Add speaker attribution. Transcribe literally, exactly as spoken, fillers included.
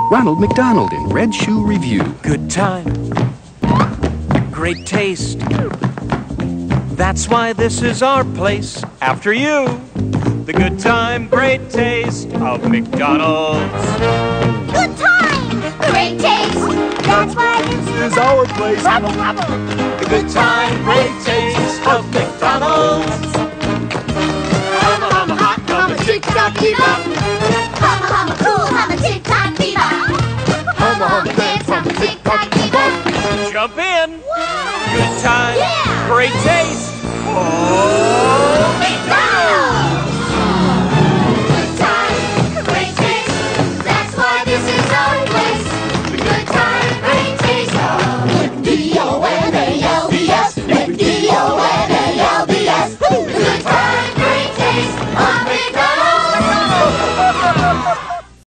Speaker 1: Ronald McDonald in Red Shoe Revue.
Speaker 2: Good time, great taste. That's why this is our place. After you, the good time, great taste of McDonald's.
Speaker 3: Good time, great taste. That's why this is our place. Rubble, rubble.
Speaker 2: The good time, great taste of McDonald's.
Speaker 3: Humma, humma, hot, humma, tick-tock, bebop. Humma, humma, cool, humma, tick-tock, bebop. Humma, humma, dance, humma, tick-tock, bebop.
Speaker 2: Jump in.
Speaker 3: Wow.
Speaker 2: Good time,
Speaker 3: Yeah.
Speaker 2: great taste. Oh,
Speaker 3: McDonald's.